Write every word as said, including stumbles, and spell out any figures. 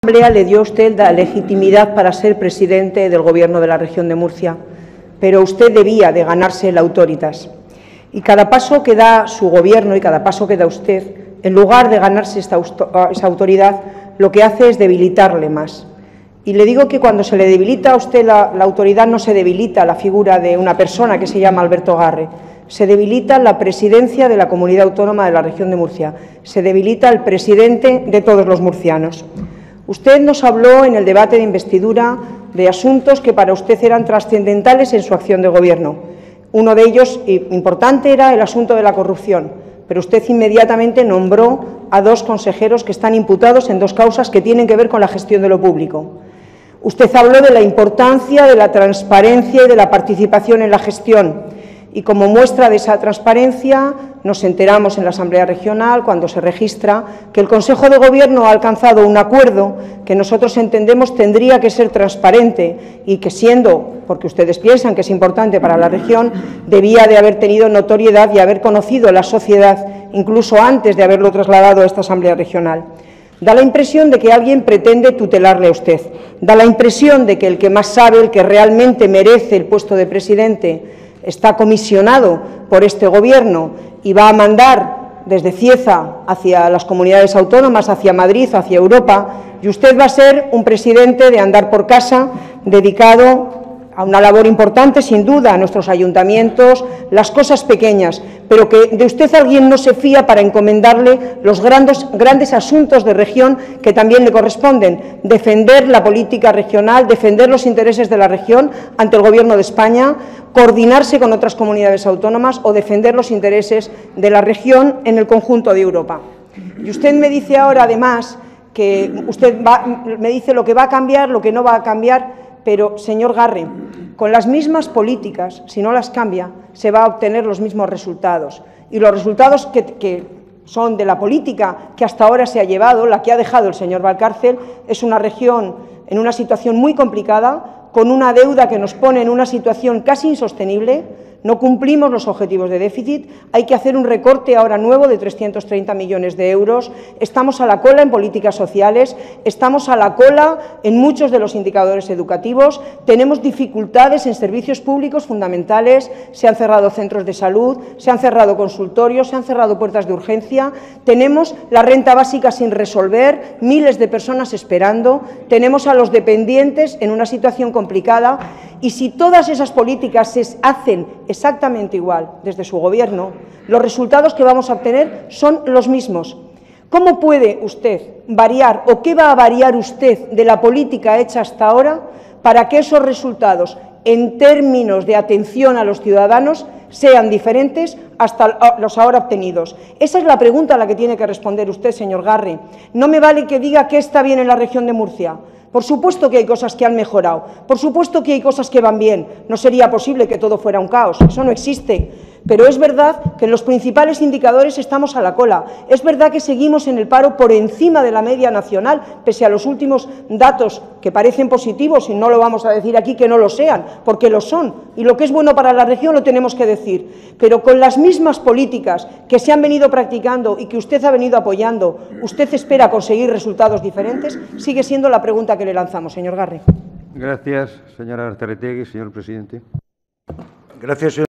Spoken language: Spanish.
Asamblea le dio a usted la legitimidad para ser presidente del Gobierno de la región de Murcia, pero usted debía de ganarse el autoritas. Y cada paso que da su Gobierno y cada paso que da usted, en lugar de ganarse esta, esa autoridad, lo que hace es debilitarle más. Y le digo que cuando se le debilita a usted la, la autoridad, no se debilita la figura de una persona que se llama Alberto Garre, se debilita la presidencia de la Comunidad Autónoma de la región de Murcia, se debilita el presidente de todos los murcianos. Usted nos habló en el debate de investidura de asuntos que para usted eran trascendentales en su acción de Gobierno. Uno de ellos, importante, era el asunto de la corrupción, pero usted inmediatamente nombró a dos consejeros que están imputados en dos causas que tienen que ver con la gestión de lo público. Usted habló de la importancia de la transparencia y de la participación en la gestión. Y como muestra de esa transparencia, nos enteramos en la Asamblea Regional, cuando se registra, que el Consejo de Gobierno ha alcanzado un acuerdo que nosotros entendemos tendría que ser transparente y que, siendo, porque ustedes piensan que es importante para la región, debía de haber tenido notoriedad y haber conocido la sociedad, incluso antes de haberlo trasladado a esta Asamblea Regional. Da la impresión de que alguien pretende tutelarle a usted. Da la impresión de que el que más sabe, el que realmente merece el puesto de presidente, está comisionado por este Gobierno y va a mandar desde Cieza hacia las comunidades autónomas, hacia Madrid, hacia Europa, y usted va a ser un presidente de andar por casa, dedicado a una labor importante, sin duda, a nuestros ayuntamientos, las cosas pequeñas, pero que de usted alguien no se fía para encomendarle los grandes, grandes asuntos de región que también le corresponden: defender la política regional, defender los intereses de la región ante el Gobierno de España, coordinarse con otras comunidades autónomas o defender los intereses de la región en el conjunto de Europa. Y usted me dice ahora, además, que usted va, me dice lo que va a cambiar, lo que no va a cambiar. Pero, señor Garre, con las mismas políticas, si no las cambia, se va a obtener los mismos resultados. Y los resultados que, que son de la política que hasta ahora se ha llevado, la que ha dejado el señor Valcárcel, es una región en una situación muy complicada, con una deuda que nos pone en una situación casi insostenible. No cumplimos los objetivos de déficit, hay que hacer un recorte ahora nuevo de trescientos treinta millones de euros, estamos a la cola en políticas sociales, estamos a la cola en muchos de los indicadores educativos, tenemos dificultades en servicios públicos fundamentales, se han cerrado centros de salud, se han cerrado consultorios, se han cerrado puertas de urgencia, tenemos la renta básica sin resolver, miles de personas esperando, tenemos a los dependientes en una situación complicada. Y si todas esas políticas se hacen exactamente igual desde su Gobierno, los resultados que vamos a obtener son los mismos. ¿Cómo puede usted variar o qué va a variar usted de la política hecha hasta ahora para que esos resultados, en términos de atención a los ciudadanos, sean diferentes hasta los ahora obtenidos? Esa es la pregunta a la que tiene que responder usted, señor Garre. No me vale que diga que está bien en la región de Murcia. Por supuesto que hay cosas que han mejorado, por supuesto que hay cosas que van bien. No sería posible que todo fuera un caos, eso no existe. Pero es verdad que en los principales indicadores estamos a la cola. Es verdad que seguimos en el paro por encima de la media nacional, pese a los últimos datos que parecen positivos, y no lo vamos a decir aquí que no lo sean, porque lo son. Y lo que es bueno para la región lo tenemos que decir. Pero con las mismas políticas que se han venido practicando y que usted ha venido apoyando, ¿usted espera conseguir resultados diferentes? Sigue siendo la pregunta que le lanzamos, señor Garre. Gracias, señora Arteretegui. Señor presidente. Gracias, señor.